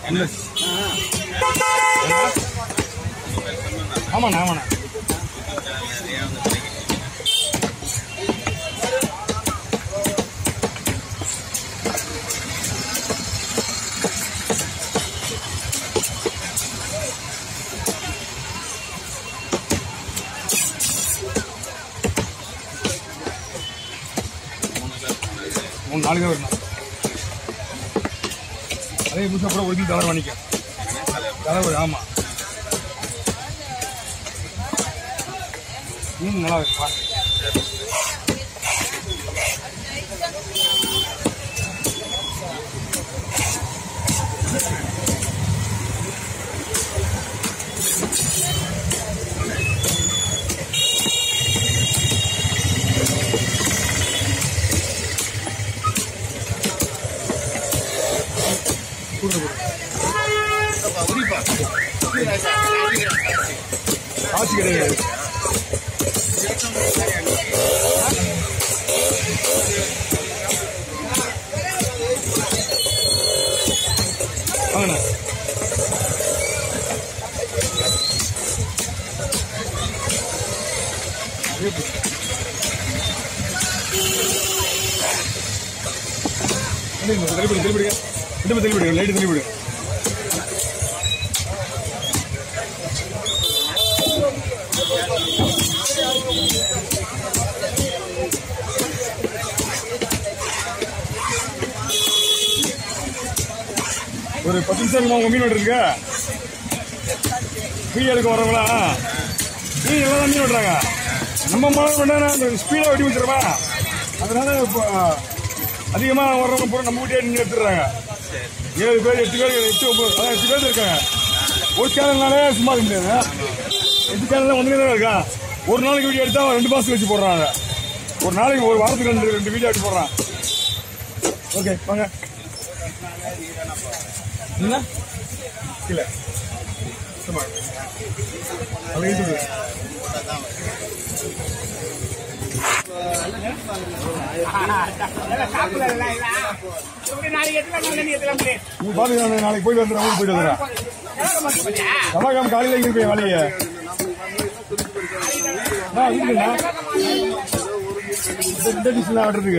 ஆமாண்ணா ஆமாண்ணா. மூணு நாளைக்கு வரணும். அதே புதுசாக கூட ஒரு தலை வாங்கிக்க தலைவர். ஆமாம் மீன் நல்லா இருக்குப்பா. காசு கிடையாது. வாங்கண்ணா. தெளிவிடுங்க லைட்டு தெளிவிடுங்க. ஒரு 10 நிமிஷம் உங்க மீன் விட்டுருங்க. மீன் எடுக்க வரவங்களா மீன் எல்லாம் தான் மீன் விட்டுறாங்க. நம்ம மழை வேணா ஸ்பீடாக வெட்டி வச்சிருவா. அதனால இப்போ அதிகமாக வர்றவங்க பூரா நம்ம வீட்டே நின்று எடுத்துடுறாங்க. 7 பேர் 8 பேர் 8 9 8 பேர் இருக்காங்க. ஒரு சேனல்னாலே சும்மா இருக்க முடியாது. 8 சேனல் வந்துட்டே தான் இருக்கா. ஒரு நாளைக்கு வீடியோ எடுத்தா 2 மாதம் வச்சு போடுறாங்க. ஒரு நாளைக்கு ஒரு வாரத்துக்கு 2 வீடியோ எடுத்து போடுறான். ஓகே வாங்க. என்ன இல்லை பாத்துக்கலாம். நாளைக்கு போயிட்டு வந்துடுறேன். போயிட்டு வந்துடுறேன். செவ்வாய்க்கிழமை காலையில் எங்க இருப்பேன் வேலையை. இருக்குண்ணா இந்த டிஷ்லாம் ஆடுறதுக்கு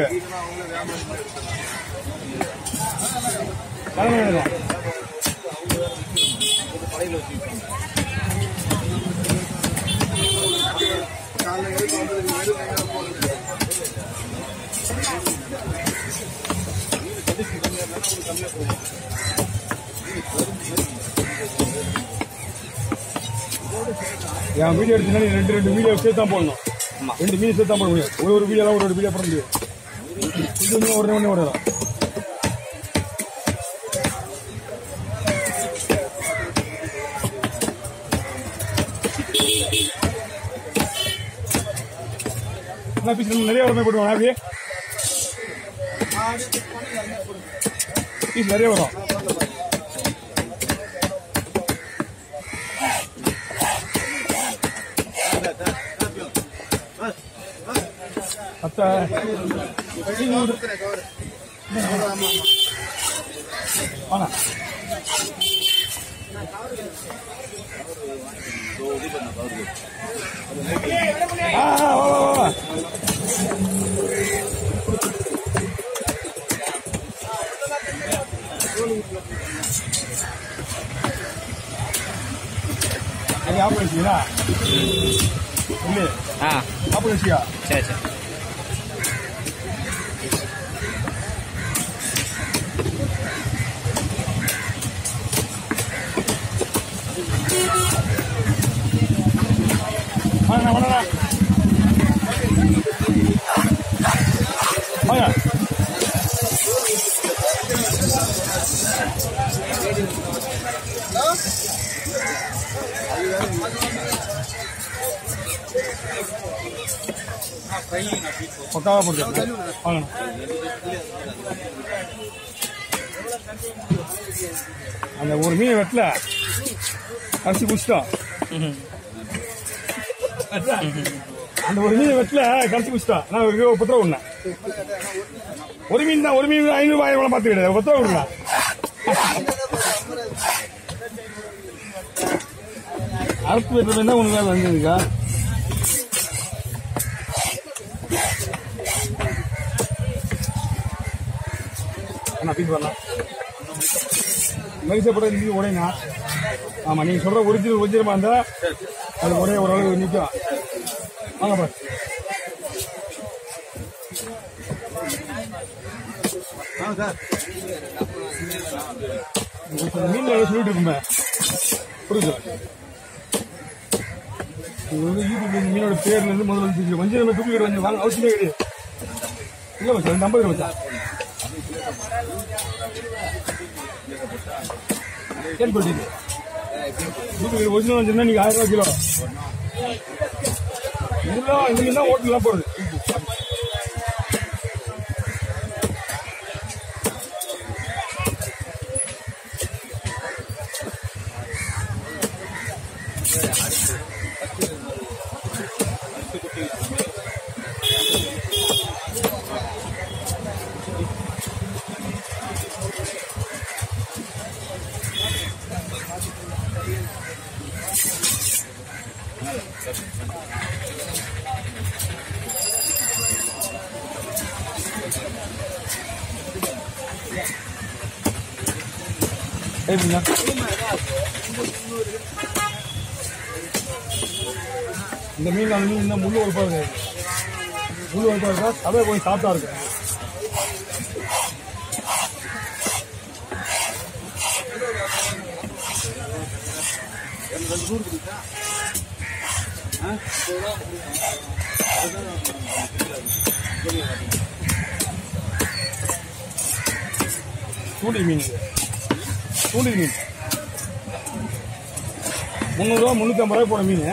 என் வீடியோ எடுத்தீங்கன்னா 2 வீடியோ சேர்த்து தான் போடணும். 2 மீன் சேர்த்து தான் போட முடியும். ஒரு வீடியோலாம் ஒரு வீடியோ போட முடியும். கொஞ்சம் ஒன்று ஓடலாம். பீஸ் நிறைய வரும் போடுவாங்க. அப்படியே பீஸ் நிறைய வரும். ஆப்போசியா இல்லை ஆப்போசியா சரி சரி. வாங்க வாங்க வாங்க. பக்காவா போட்டு வாங்க. அந்த ஒரு மீன் வெட்டல கரைச்சி குடிச்சிட்டோம். அந்த ஒரு மீன் வெட்டல கரைச்சி குடிச்சிட்டோம். நான் 10 ரூபா ஒண்ணு ஒரு மீன் தான். ஒரு மீன் 500 ரூபாய் பார்த்து கிடையாது. 10 ரூபா கொடுக்கலாம். களத்து வெட்டுறது என்ன ஒன்று வேலை வந்துருக்கா? அண்ணா பீஸ் வரலாம் மைசப்பட நீங்க உடைங்க. ஆமா நீங்க சொல்ற ஒரிஜினல் இருந்தா அது ஒரே ஓரளவு நிற்கும். வாங்க பாரு. மீன் சொல்லிட்டு இருக்குமே புரியுது. இது வந்து யூடியூப் மீனோட பேர்ல இருந்து முதல்ல வஞ்சிரம் டூப்ளிகேட் வந்து வாங்க அவசியமே கிடையாது. இல்ல வச்சா 50 வச்சா ஒரிஜினல் வச்சிருந்தா நீங்க 1000 ரூபாய் கிலோ. இதெல்லாம் இந்த மீன் தான் ஓட்டுலாம் போடுது. இந்த மீன் அந்த மீன் தான் முள்ளு ஒழுப்பா இருக்கு. முள்ளு ஒழுப்பா இருக்கா அதை கொஞ்சம் சாப்பிட்டா இருக்கு. தூண்டில் மீன் தூண்டில் மீன் 300 ரூபா 350 ரூபாய் போன மீன்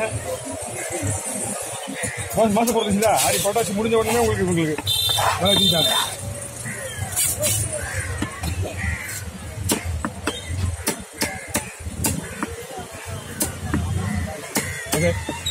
மாசம் போடுறீங்களா? அடி பொட்டாசி முடிஞ்ச உடனே உங்களுக்கு விலை தீட்டாங்க. ஓகே